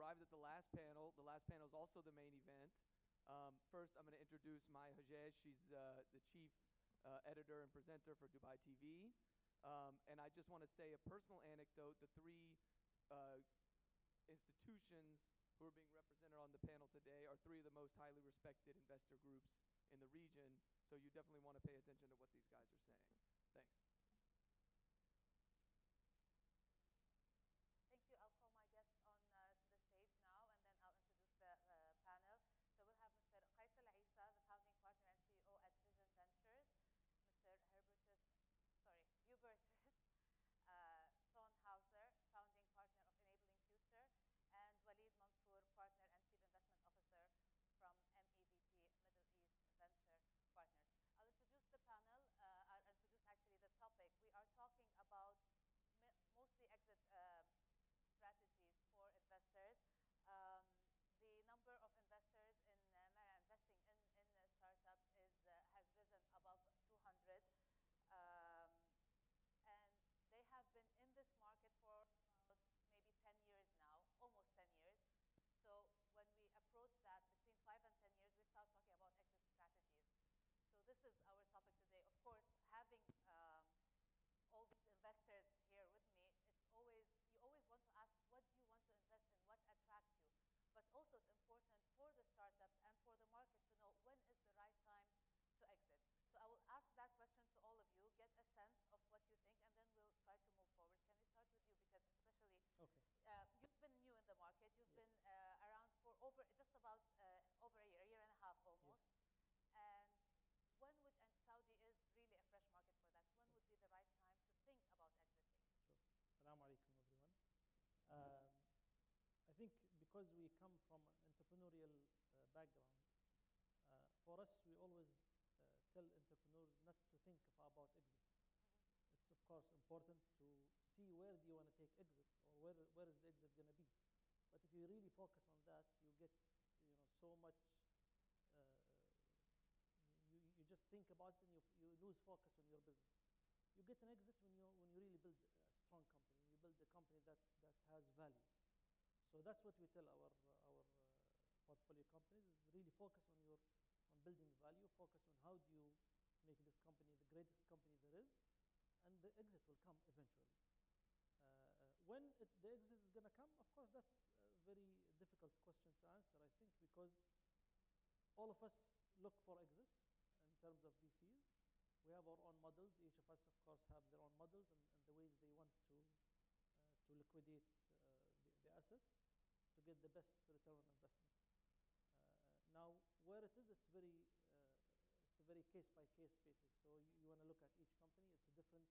arrived at the last panel. The last panel is also the main event. First, I'm going to introduce Maya Hajej. She's the chief editor and presenter for Dubai TV. And I just want to say a personal anecdote. The three institutions who are being represented on the panel today are three of the most highly respected investor groups in the region. So you definitely want to pay attention to what these guys are saying. Thanks. Thank you. I'll call my guests on to the stage now, and then I'll introduce the panel. So we'll have Mr. Qais Al-Isa, the founding partner and CEO at Vision Ventures, Mr. Hubertus Thornhauser, founding partner of Enabling Future, and Walid Mansour, partner and chief investment officer from MEVP Middle East Venture Partners. I'll introduce the panel. I'll introduce actually the topic. We are talking about mostly exit strategies for investors. The number of investors in MENA investing in startups has risen above 200. And they have been in this market for about maybe 10 years now, almost 10 years. So when we approach that between 5 and 10 years, we start talking about exit strategies. So this is our topic today. Of course, having all these investors here with me, you always want to ask, what do you want to invest in? What attracts you? But also it's important for the startups and for the market to know when is the right time to exit. So I will ask that question to all of you, get a sense of what you think, and then we'll try to move forward. Can we start with you? Because especially, you've been new in the market. You've been around for just about over a year and a half almost. And and Saudi is really a fresh market for that. When would be the right time to think about exiting? Sure. Assalamu alaikum, everyone. I think because we come from an entrepreneurial background, for us, we always tell entrepreneurs not to think about exits. It's of course important to see where do you want to take exit, or where is the exit going to be. But if you really focus on that, you get so much. You just think about it and you lose focus on your business. You get an exit when you really build a strong company, when you build a company that has value. So that's what we tell our portfolio companies, is really focus on building value, focus on how do you make this company the greatest company there is, and the exit will come eventually. When the exit is going to come, of course, that's a very difficult question to answer, I think, because all of us look for exits in terms of VCs. We have our own models. Each of us, of course, have their own models and the ways they want to liquidate the assets to get the best return on investment. Now, where it is, it's a very case-by-case basis. So you want to look at each company. It's a different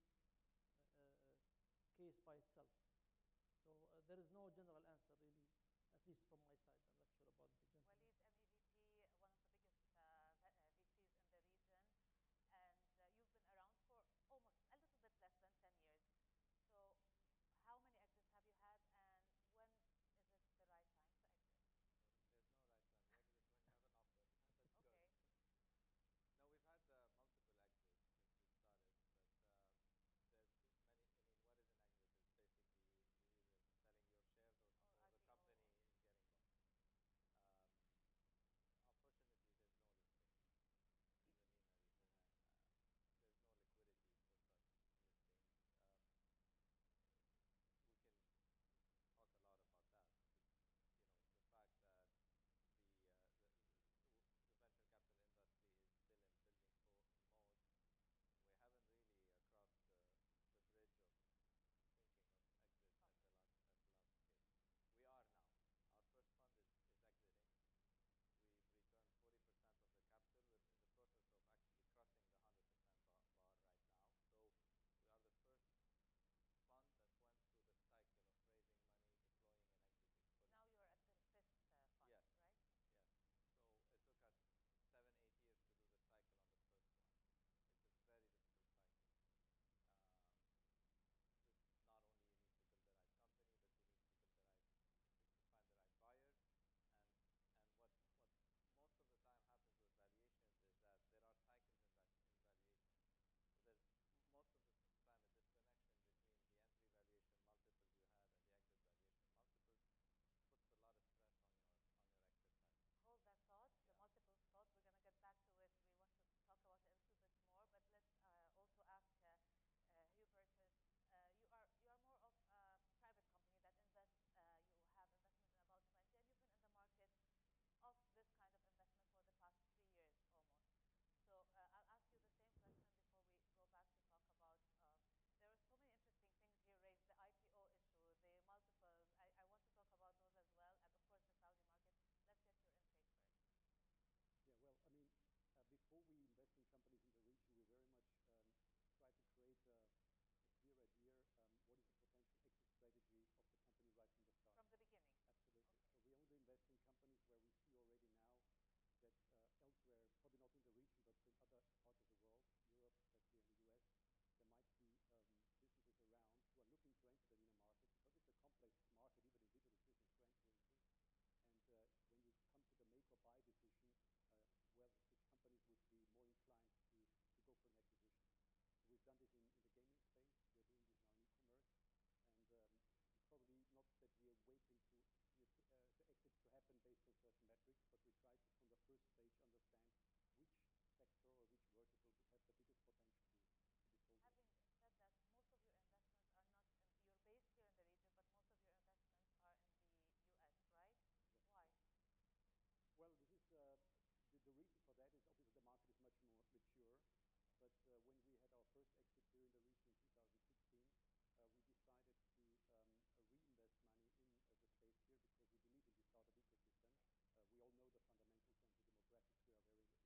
case by itself. So there is no general answer, really, at least from my side. I'm not sure about the gentleman. Walid, MEVP, one of the biggest VCs in the region, and you've been around for almost a little bit less than 10 years. So how many exits have you had, and when is it the right time to exit? Well, there's no right time. You exit when you have an offer. Let's go. No, we've had multiple exits since we started, but there's many. I mean, what is an exit? It's basically you're either selling your shares or the company is getting bought. metrics, but we try to, from the first stage, understand which sector or which vertical would have the biggest potential to be sold. Having said that, most of your investments are not in, you're based here in the region, but most of your investments are in the US, right? Yes. Why? Well, this is the reason for that is obviously the market is much more mature. But when we had our first exit here in the region in 2016, we decided to reinvest money in the space here because we believe in the startup ecosystem. We all know the fundamentals and the demographics. We are very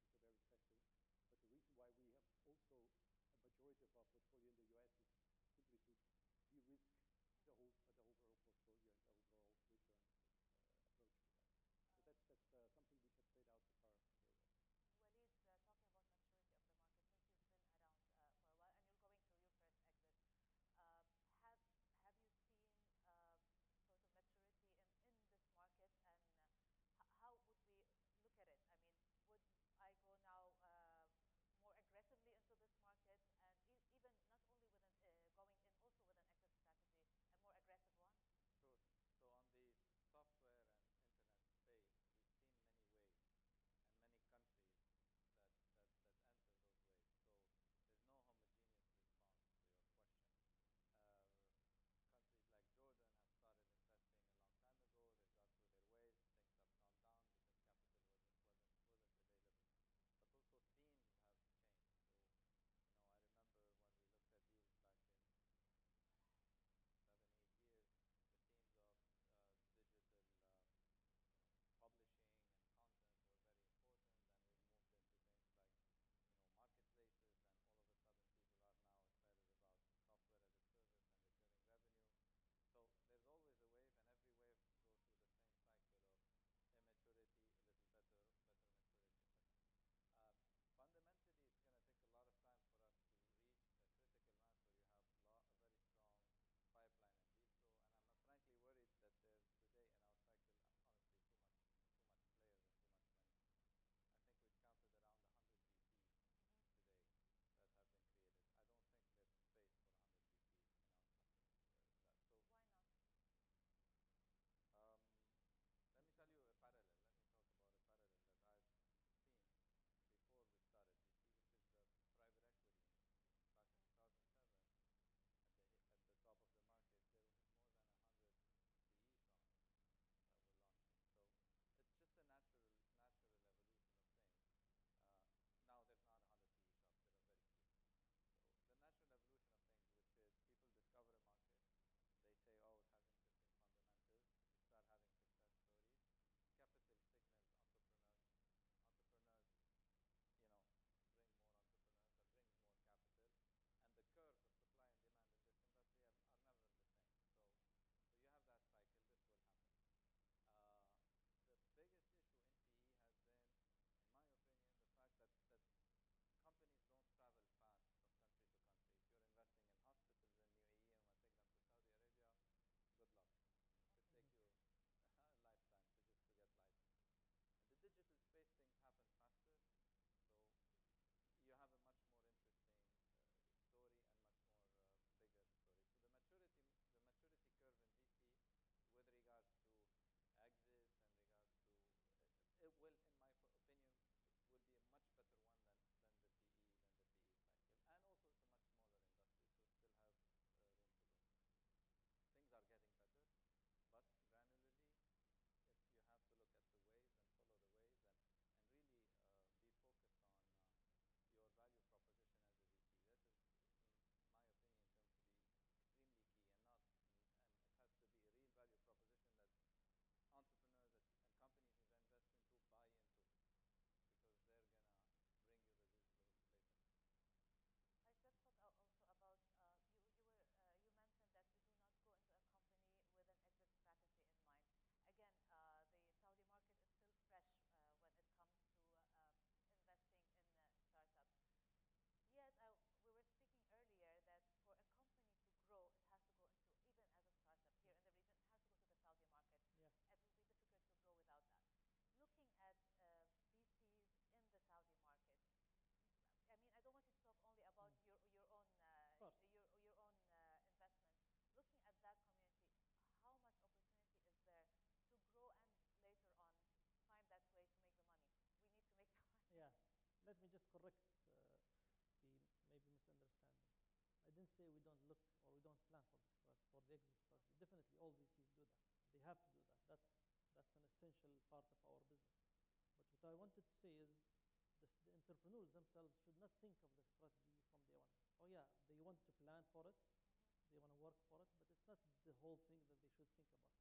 let me just correct the maybe misunderstanding. I didn't say we don't look or we don't plan for the exit strategy. Definitely, all VCs do that. They have to do that. That's an essential part of our business. But what I wanted to say is the entrepreneurs themselves should not think of the strategy from day one. Oh yeah, they want to plan for it, they want to work for it, but it's not the whole thing that they should think about.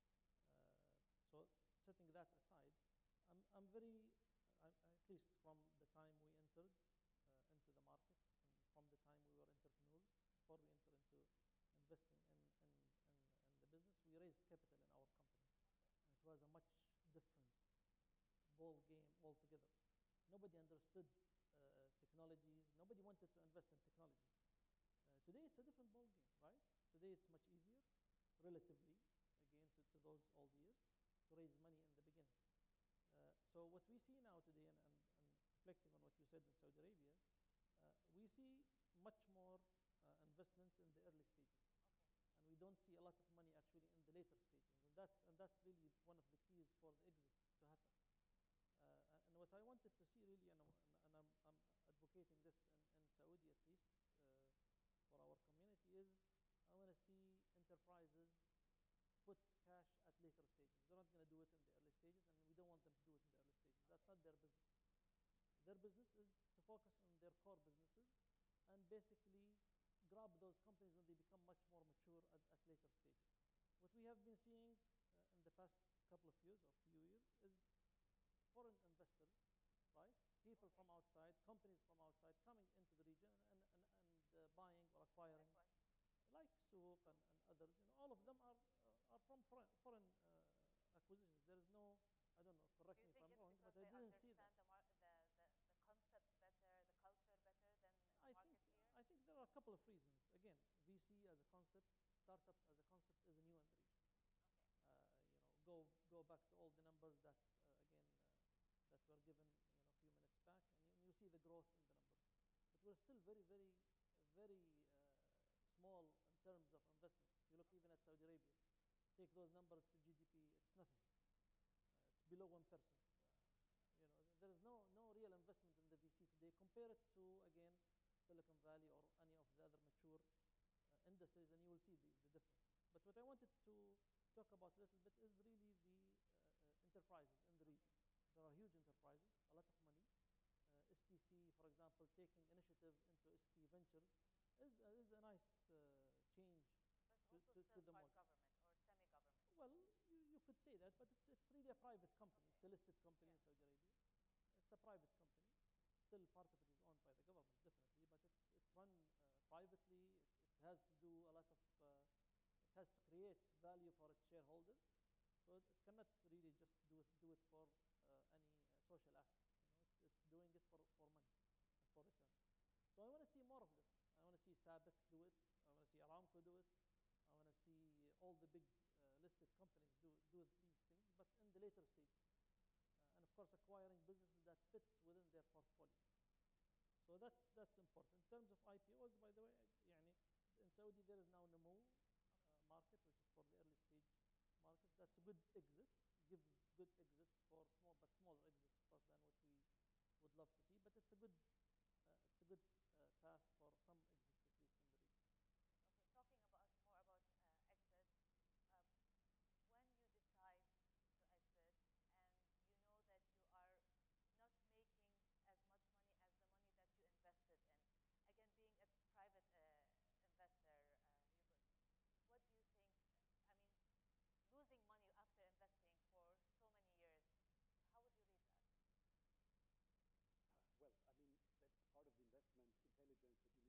So setting that aside, I'm very, at least from the time we entered into the market and from the time we were entrepreneurs, before we entered into investing in the business, we raised capital in our company. Okay. And it was a much different ball game altogether. Nobody understood technologies. Nobody wanted to invest in technology. Today, it's a different ball game, right? Today, it's much easier, relatively, again, to those old years, to raise money in the beginning. So what we see now today, and reflecting on what you said in Saudi Arabia, we see much more investments in the early stages. Okay. And we don't see a lot of money actually in the later stages. And that's really one of the keys for the exits to happen. And what I wanted to see really, and I'm advocating this in Saudi at least, for our community, is I want to see enterprises put cash at later stages. They're not going to do it in the early stages, and we don't want them to do it in the early stages. That's not their business. Their business is to focus on their core businesses and basically grab those companies when they become much more mature at later stages. What we have been seeing in the past couple of years or few years is foreign investors, right? People from outside, companies from outside coming into the region and buying or acquiring, like Souq and others. All of them are from foreign acquisitions. There is no, I don't know, correct me if I'm wrong, but I didn't see that. Do you think it's because they understand the concept better, the culture better than market here? I think there are a couple of reasons. Again, VC as a concept, startups as a concept is new in the region. Okay. Go back to all the numbers that again that were given a few minutes back, and you see the growth in the numbers. But we're still very small in terms of investments. If you look even at Saudi Arabia, take those numbers to GDP, it's nothing. It's below 1%. There is no real investment in the VC today. Compare it to, again, Silicon Valley or any of the other mature industries, and you will see the difference. But what I wanted to talk about a little bit is really the enterprises in the region. There are huge enterprises, a lot of money. STC, for example, taking initiative into ST Ventures is a nice change But it's to also still the part market. government or semi-government. Well, you could say that, but it's really a private company. Okay. It's a listed company in Saudi Arabia. It's a private company. Still, part of it is owned by the government, definitely, but it's run privately. It has to do a lot of, it has to create value for its shareholders. So it cannot really just do it for any social aspect. It's doing it for money and for returns. So I want to see more of this. I want to see SABIC do it. I want to see Aramco do it. I want to see all the big listed companies do these things, but in the later stages. And of course, acquiring businesses that fit within their portfolio. So that's important. In terms of IPOs, by the way, in Saudi there is now Namu market, which is for the early stage markets. That's a good exit. Gives good exits for smaller exits, of course, than what we would love to see. But it's a good path for some exits, at least in the region. Okay, talking more about exit. When you decide to exit and you know that you are not making as much money as the money that you invested in, again, being a private investor, Hubert, what do you think? I mean, losing money after investing for so many years, how would you read that? Well, I mean, that's part of the investment intelligence that you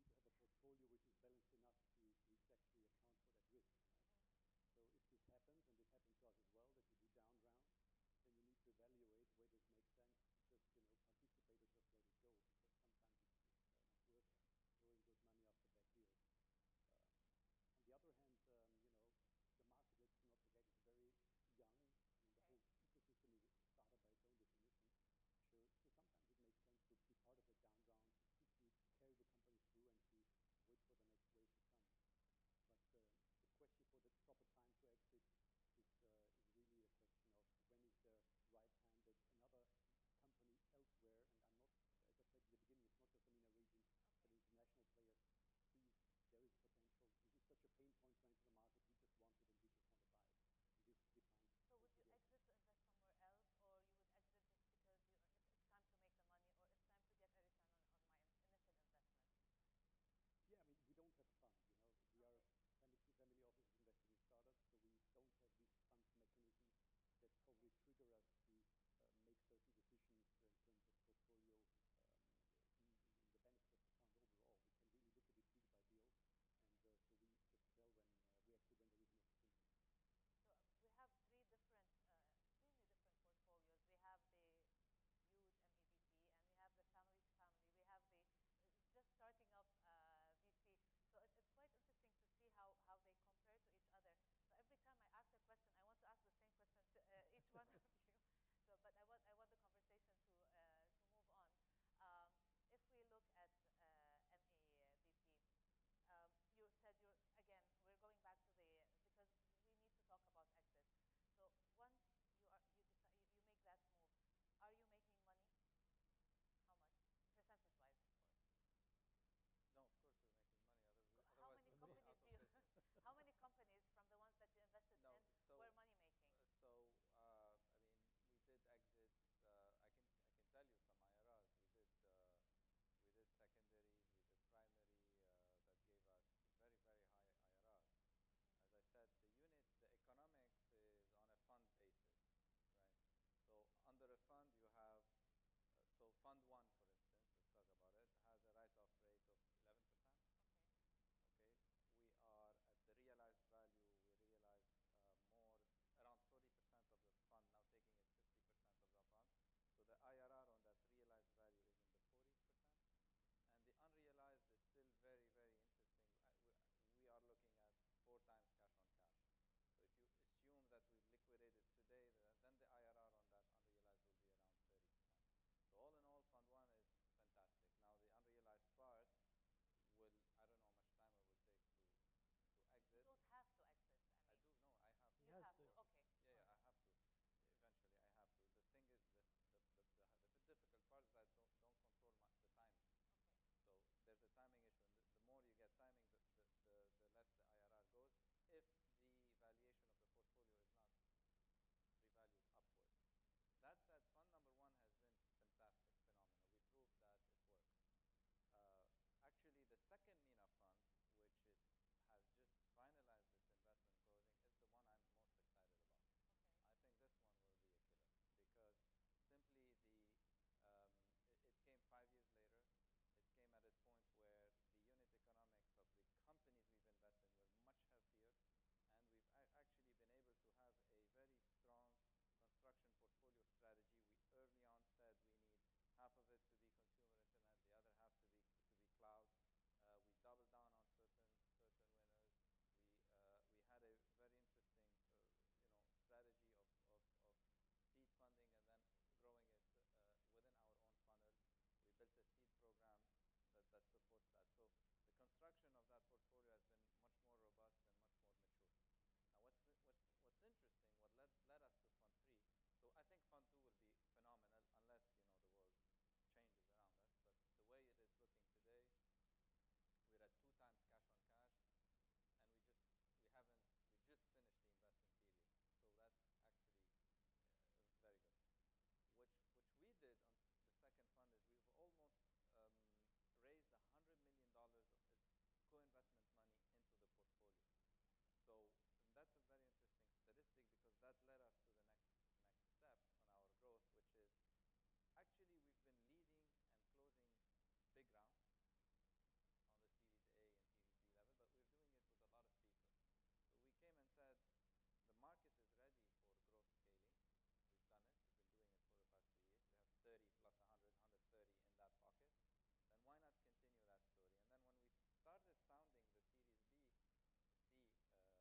half of it to be consumer internet, the other half to be cloud. We doubled down on certain winners. We had a very interesting strategy of seed funding and then growing it within our own funnel. We built a seed program that supports that. So the construction of that portfolio has been much more robust and much more mature. Now, what's interesting, what led us to Fund 3, so I think Fund 2 will be phenomenal unless, the world changes around us. But the way it is looking today, we're at 2 times cash on cash, and we just finished the investment period. So that's actually very good. Which we did on the second fund is we've almost raised $100 million of co-investment money into the portfolio. So that's a very interesting statistic because that led us to the next step on our growth, which is actually we've been leading and closing big rounds on the Series A and Series B level, but we're doing it with a lot of people. So we came and said, the market is ready for growth scaling. We've done it. We've been doing it for the past 3 years. We have 30 plus 100, 130 in that pocket. Then why not continue that story? And then when we started sounding the Series B, C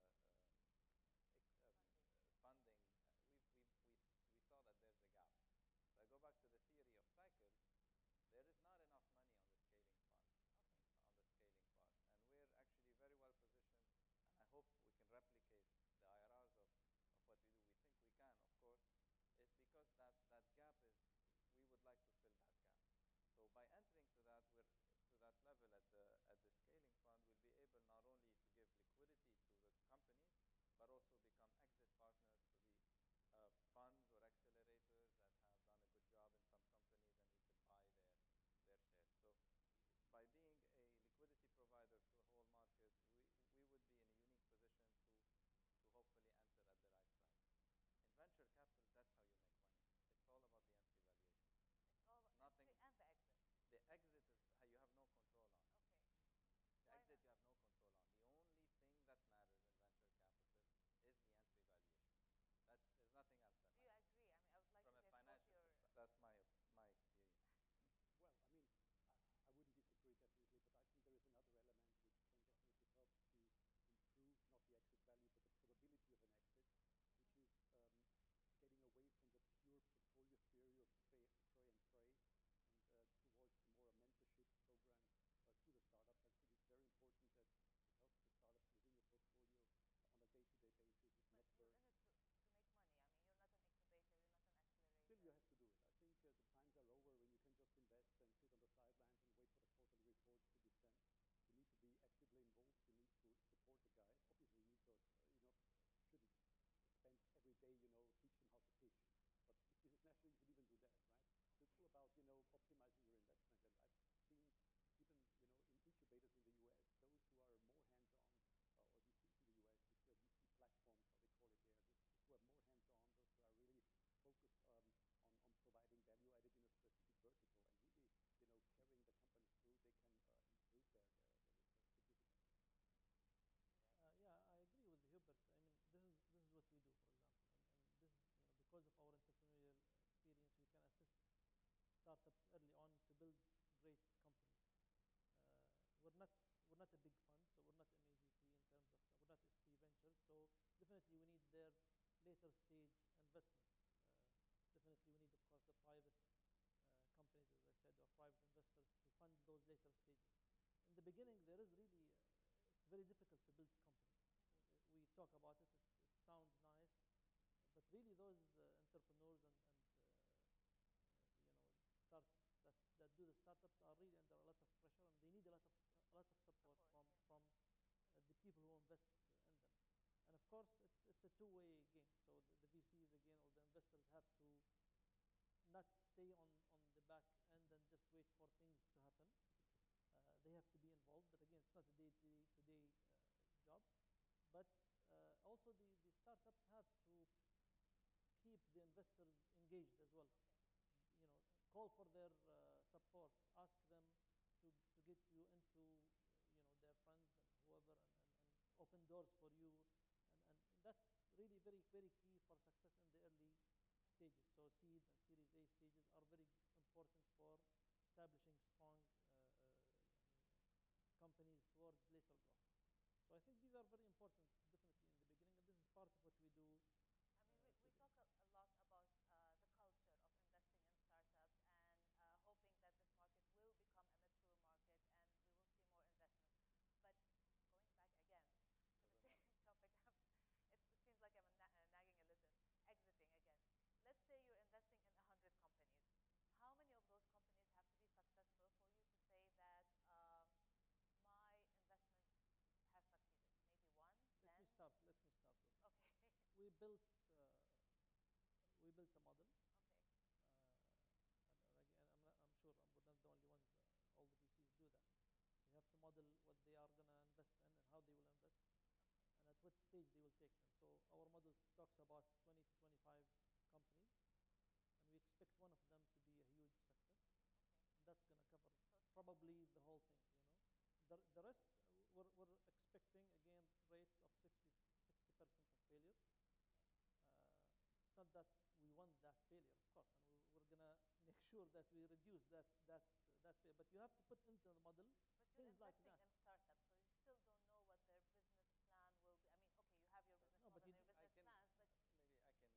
funding, we saw that there's a gap. So I go back to the theory of cycles. There is not enough money on the scaling fund, on the scaling part. And we're actually very well positioned, and I hope we can replicate the IRRs of what we do. We think we can, of course, is because that gap is, we would like to fill that gap. So by entering to that level at the scaling fund, we'll be able not only to give liquidity to the companies, but also become exit partners to the funds or accelerators that have done a good job in some companies, and we could buy their shares. So by being a liquidity provider to the whole market, we would be in a unique position to hopefully enter at the right price. In venture capital, that's how you make money. It's all about the entry valuation. It's all Nothing, entry and the exit. The exit is how you have no control on. Okay. The exit you have no control on. The only thing that matters in venture capital is the entry valuation. There's nothing else that matters. Do you agree? I mean, I would like From to a get financial your... perspective. That's my experience. Well, I mean, I wouldn't disagree definitely, but I think there is another element which can definitely help to improve not the exit value, but the probability of an exit, which is getting away from the pure portfolio theory of spray and pray, and towards more a mentorship program to the startups. I think it's very important that you help the startups within your portfolio on a day-to-day basis with But network. you're in it to make money. I mean, you're not an incubator, you're not an accelerator. Still, you have to do it. I think the times are over when you can just invest and sit on the sidelines and wait for the quarterly reports to be sent. You need to be actively involved. You need to support the guys. Obviously, you need to, shouldn't spend every day, teach them how to pitch. But if this is natural, you should even do that, right? So it's all about, optimizing your investment. And I've seen even, in incubators in the US, those who are more hands-on, or VCs in the US, these VC platforms, how they call it there, those who are more hands-on, those who are really focused on providing value added in a specific vertical and really, carrying the company through, they can improve their returns significantly. Yeah, I agree with Hubert. I mean, this is what we do, for example, and I mean, this is because of our entrepreneurial experience, we can assist startups early on to build great companies. We're not a big fund, so we're not MEVT in terms of we're not ST Ventures. So definitely we need their later stage investments. Definitely we need, of course, the private companies, as I said, or private investors to fund those later stages. In the beginning, there is really it's very difficult to build companies. We talk about it; it sounds nice, but really those entrepreneurs and startups that do the startups are really under a lot of pressure, and they need a lot of support from the people who invest in them. And of course, it's a two-way game. So the VCs again, or the investors, have to not stay on the back end and just wait for things to happen. They have to be involved, but again, it's not a day-to-day job. But also the startups have to keep the investors engaged as well. Call for their support, ask them to get you into their friends and whoever, and open doors for you, and that's really very, very key for success in the early stages. So seed and Series A stages are very important for establishing strong companies towards later growth. So I think these are very important, definitely in the beginning, and this is part of what we do. I mean, we talk a lot about the culture of investing in startups and hoping that this market will become a mature market and we will see more investment. But going back again to the same topic, it seems like I'm nagging a little, exiting again. Let's say you're investing in 100 companies. How many of those companies have to be successful for you to say that my investment has succeeded? Maybe 1, 10? Let me start with it. Okay. We built a model. Okay. And again, I'm sure we're not the only ones. All the VCs do that. They have to model what they are going to invest in and how they will invest, Okay. and at what stage they will take them. So our model talks about 20 to 25 companies, and we expect one of them to be a huge success. Okay. And that's going to cover So probably the whole thing, you know. The rest, we're expecting, again, rates of 60% of failure. Okay. It's not that we want that failure, of course, and we're going to make sure that we reduce that failure. But you have to put into the model But you're things like investing that. in startups, so you still don't know what their business plan will be. I mean, okay, you have your business No, but model you and your business plans, but maybe I can.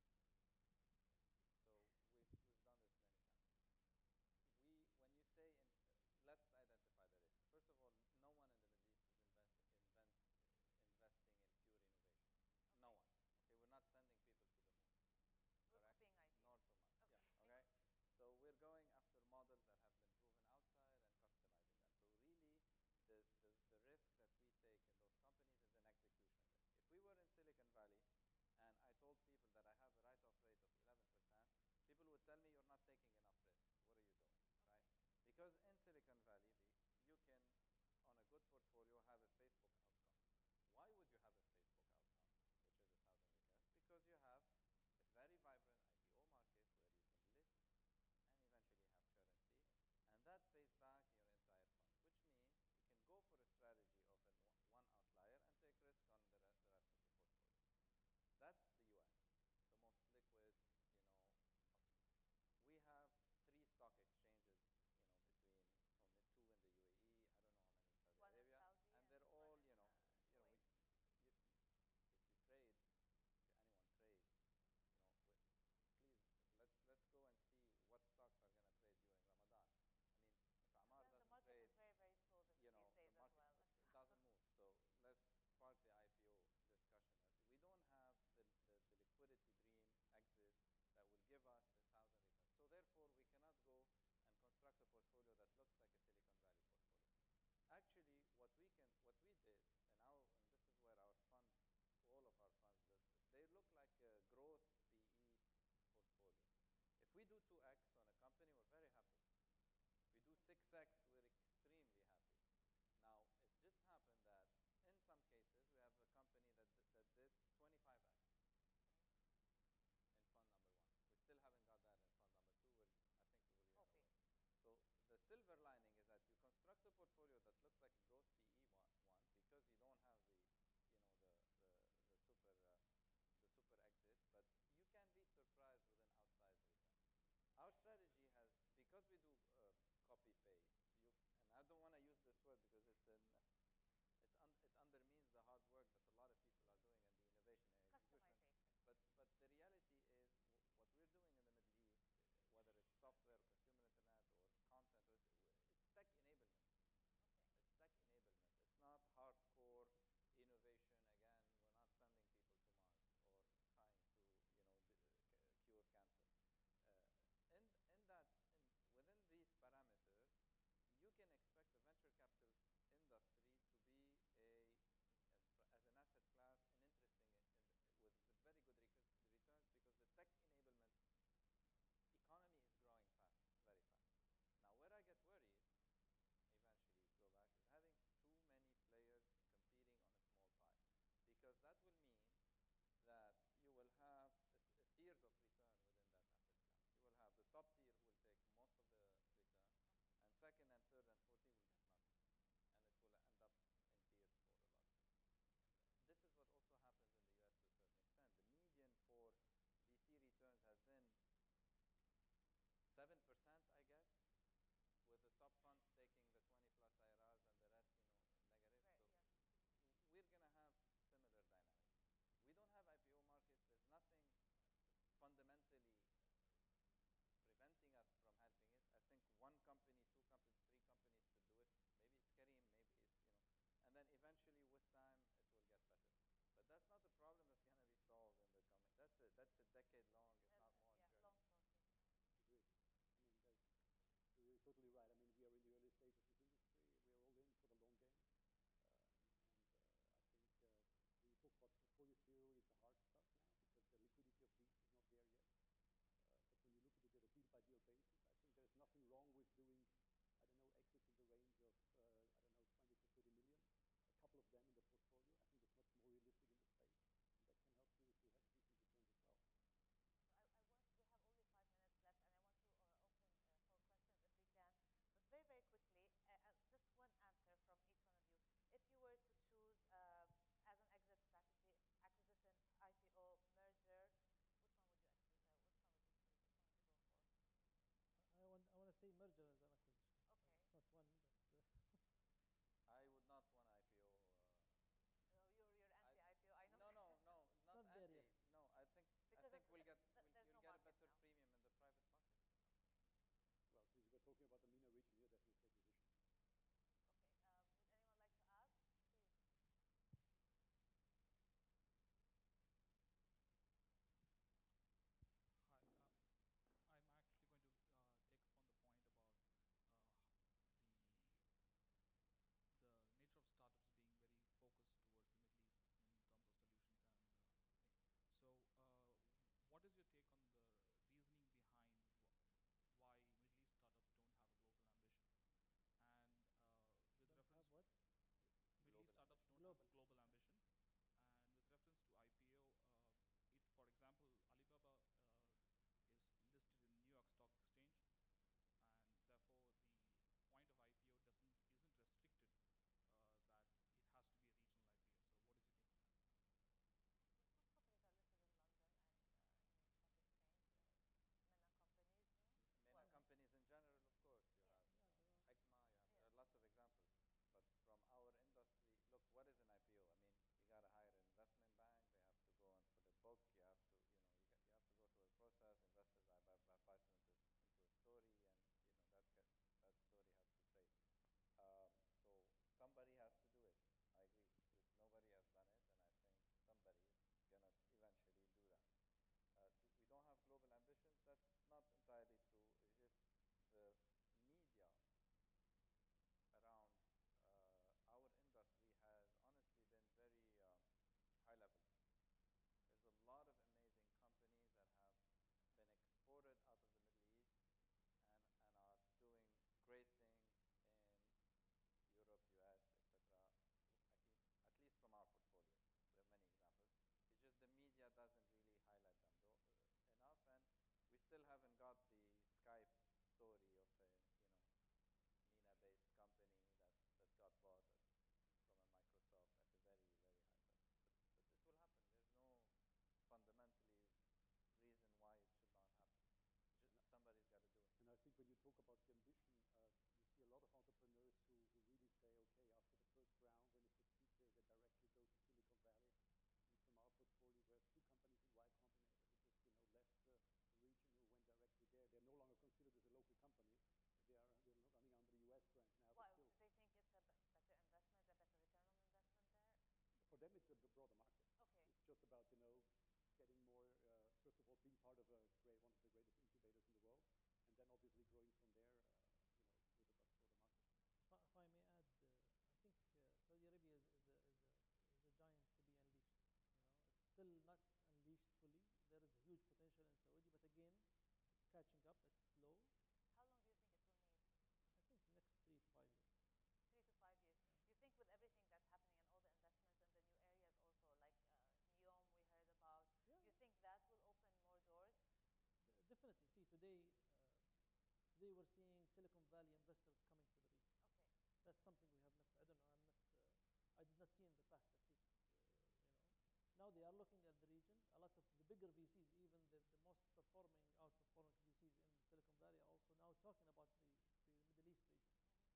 So we've done this many times. When you say let's identify the risk. First of all, no one in the Middle East is investing in pure innovation. Okay. No one. Okay, we're not sending people to the moon. we're Correct? copying ideas. Nor to Mars. Okay. Yeah. Okay. So we're going after models that have been proven outside and customizing them. So really, the risk that we take in those companies is an execution risk. If we were in Silicon Valley, and I told people that I have a write-off rate of 11%, people would tell me you're not taking enough risk. What are you doing, Okay. right? Because in Silicon Valley, you can, on a good portfolio, have a Facebook outcome. Why would you have a Facebook outcome, which is 1,000 recurrence? Because you have a very vibrant IPO market where you can list and eventually have currency, and that pays back your entire fund, which means you can go for a strategy of one outlier and take risk on the rest of the portfolio. That's the US, the most liquid, okay. We have 3 stock exchanges, between from 2 in the UAE, I don't know how many in Saudi One in Arabia, Saudi and and they're all, one in, Kuwait. if you trade, if anyone trades, please let's go and see what stocks are going to trade during Ramadan. I mean, if Ammar The doesn't market trade, is very, very slow these days the as market well. doesn't move. So let's park the IPO discussion. We don't have the liquidity dream exit that will give us the 1,000 returns. So therefore, we cannot go and construct a portfolio that looks like a Silicon Valley portfolio. Actually, what we did, and this is where our funds, all of our funds, they look like a growth PE portfolio. If we do 2x on a company, we're very happy. If we do 6x, we're extremely happy. Now, it just happened that in some cases, we have a company that did 25x in fund number 1. We still haven't got that in fund number 2. I think we're on the way. So the silver lining is that you construct a portfolio that looks like a growth PE one because you don't have the super exit, but you can be surprised with an outsized return. Our strategy has, because we do copy paste, and I don't want to use this word because it undermines the hard work that a lot of people are doing and the innovation and execution. Customization. But the reality is what we're doing in the Middle East, whether it's software or consumer internet or content, it's tech enablement. Okay. It's tech enablement. It's not hardcore innovation. Again, we're not sending people to Mars or trying to cure cancer. Within these parameters, you can expect the venture capital industry to be as an asset class and interesting with very good returns because the tech enablement economy is growing fast, very fast. Now, where I get worried, eventually, Slovak, is having too many players competing on a small pie, because that will mean that you will have tiers of return within that asset class. You will have the top tier who will take most of the return, and second and third and fourth tier will get nothing, and it will end up in tears for a lot of people. This is what also happens in the US to a certain extent. The median for VC returns has been 7% merger as an acquisition. Okay. It's not one, but I would not want IPO. Oh, you're anti-IPO. I know. No, It's not not there anti. yet. No, I think Because we'll there's you'll no get a market better now. premium in the private market. Okay. Well, since we're talking about the MENA region, yeah, definitely acquisition. Okay. Would anyone like to add? Please. Hi, I'm actually going to take up on the point about the the nature of startups being very focused towards the Middle East in terms of solutions and thing. So, what is your take on the reasoning behind why Middle East startups don't have a global ambition? And with don't reference, have what? Middle East Global startups ambition. don't have a Global. global ambition. And with reference to IPO, for example, Alibaba is listed in New York Stock Exchange, and therefore the point of IPO isn't restricted that it has to be a regional IPO. So, what is your take on that? But some companies are listed in London and New York Stock Exchange. MENA companies, no? MENA companies in general, of course, you Yeah. have Yeah, there are. Hikma, you have Yeah. there are lots of examples. But from our industry, look, what is an IPO? I mean, you got to hire an investment bank. They have to go on for the book. You have to, you have to go through a process. Investors are buy into a story, and that story has to trade. So somebody has to do it. I agree. Just nobody has done it, and I think somebody is gonna eventually do that. We don't have global ambitions. That's not entirely true. It's just the media around our industry has honestly been very high level. There's a lot of amazing companies that have been exported out of the Middle East and are doing great things in Europe, US, etc. At least from our portfolio. We have many examples. It's just the media doesn't really highlight them enough, and we still haven't got the Skype story of a MENA-based company that got bought from a Microsoft at a very, very high price. But it will happen. There's no fundamentally reason why it should not happen. Somebody's got to do it. And I think when you talk about the ambition, you see a lot of entrepreneurs who really say, okay, after the first round, when they succeed here, they directly go to Silicon Valley. I mean, from our portfolio, we have 2 companies in Y Combinator who just, left the region, who went directly there. They're no longer considered as a local company. They're running under the US brand now, but still. They think it's a better investment, a better return on investment there? For them, it's a broader market. Okay. It's just about, getting more, first of all, being part of one of the greatest incubators in the world, and then obviously growing from there, with a much broader market. If I may add, I think Saudi Arabia is a giant to be unleashed. It's still not unleashed fully. There is a huge potential in Saudi, but again, it's catching up. It's slow. How long do you think it will need? I think next 3 to 5 years. 3 to 5 years. Yeah. You think with everything that's happening and all the investments in the new areas also, like NEOM we heard about, Yeah. you think that will open more doors? Definitely. See, today we're seeing Silicon Valley investors coming to the region. Okay. That's something we have not. I don't know. I did not see in the past, at least. Now they are looking at the region. A lot of the bigger VCs, even the most outperforming VCs in Silicon Valley, are also now talking about the Middle East region.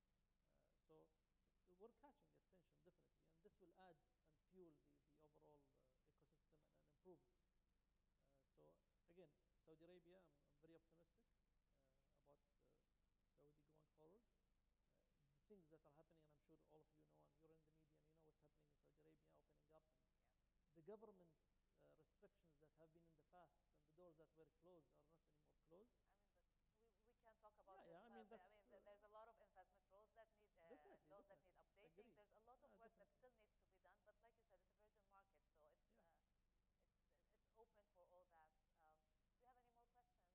So we're catching attention, definitely, and this will add and fuel the overall ecosystem and improve it. So again, Saudi Arabia, I'm very optimistic about Saudi going forward. The things that are happening, and I'm sure all of you know, and you're in the media, and you know what's happening in Saudi Arabia, opening up, and the government restrictions that have been in the past, and the doors that were closed are not anymore closed. I mean, but we can't talk about this. Yeah, I mean, there's a lot of investment rules that need, those that need updating. Agree. There's a lot of work that Definitely. still needs to be done, but like you said, it's a virgin market, so it's it's open for all that. Do you have any more questions?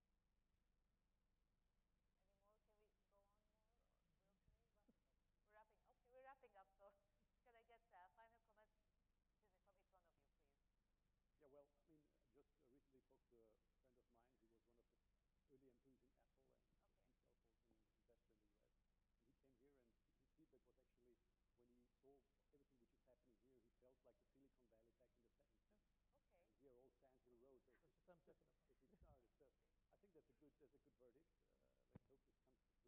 Any more? Can we go on more, or we're okay? Wrapping up. We're wrapping. Okay, we're wrapping up. So, can I get final comments? Excuse me, from each one of you, please. Yeah, well, I mean, just recently talked to a friend of mine who was one of the early employees in Apple and was himself also an investor in the US. And he came here, and his feedback was actually, when he saw everything which is happening here, he felt like the Silicon Valley back in the 70s. Okay. And here, all Sand Hill Road, That's what I'm talking about. as it started. So I think that's a good verdict. Let's hope this comes to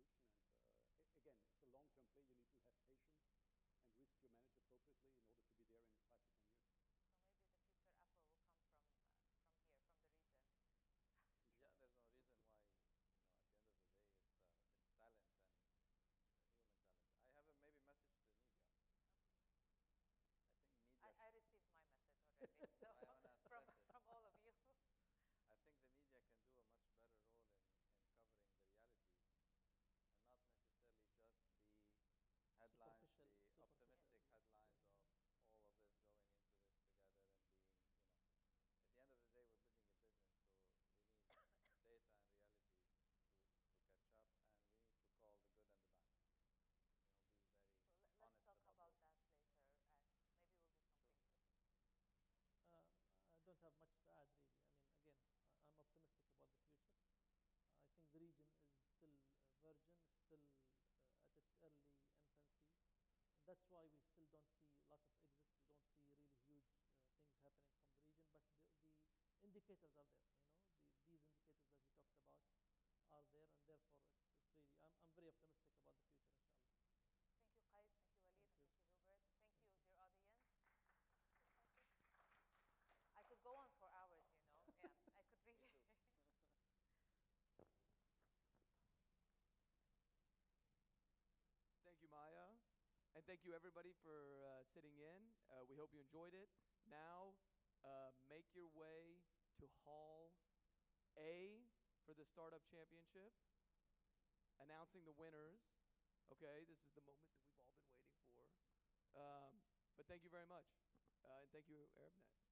why we still don't see a lot of exits. We don't see really huge things happening from the region. But the indicators are there. These indicators that we talked about are there, and therefore it's really I'm very optimistic about the future, inshallah. Thank you, Qais. Thank you, Walid. Thank you. Thank you, Hubert. Thank you, dear audience. I could go on for hours, Yeah, I could really. Thank you, Maya. And thank you, everybody, for sitting in. We hope you enjoyed it. Now, make your way to Hall A for the Startup Championship, announcing the winners. Okay, this is the moment that we've all been waiting for. But thank you very much. And thank you, ArabNet.